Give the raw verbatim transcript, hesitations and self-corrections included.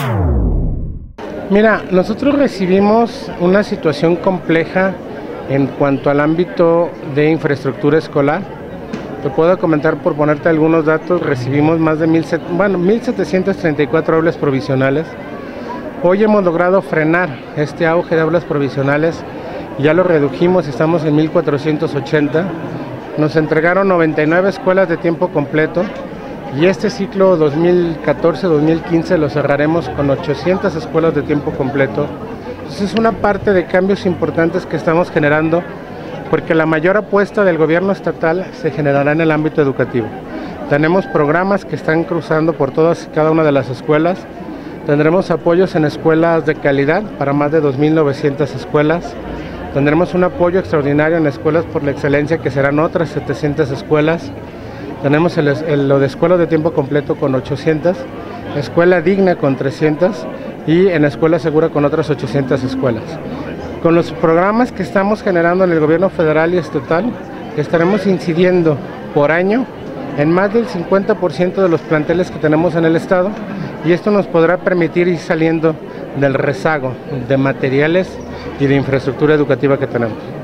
Mira, nosotros recibimos una situación compleja en cuanto al ámbito de infraestructura escolar. Te puedo comentar, por ponerte algunos datos, recibimos más de mil, bueno, mil setecientas treinta y cuatro aulas provisionales. Hoy hemos logrado frenar este auge de aulas provisionales, ya lo redujimos, estamos en mil cuatrocientos ochenta. Nos entregaron noventa y nueve escuelas de tiempo completo y este ciclo dos mil catorce dos mil quince lo cerraremos con ochocientas escuelas de tiempo completo. Entonces es una parte de cambios importantes que estamos generando, porque la mayor apuesta del gobierno estatal se generará en el ámbito educativo. Tenemos programas que están cruzando por todas y cada una de las escuelas. Tendremos apoyos en escuelas de calidad para más de dos mil novecientas escuelas. Tendremos un apoyo extraordinario en escuelas por la excelencia, que serán otras setecientas escuelas. Tenemos el, el, lo de escuelas de tiempo completo con ochocientas, escuela digna con trescientas y en escuela segura con otras ochocientas escuelas. Con los programas que estamos generando en el gobierno federal y estatal, estaremos incidiendo por año en más del cincuenta por ciento de los planteles que tenemos en el estado, y esto nos podrá permitir ir saliendo del rezago de materiales y de infraestructura educativa que tenemos.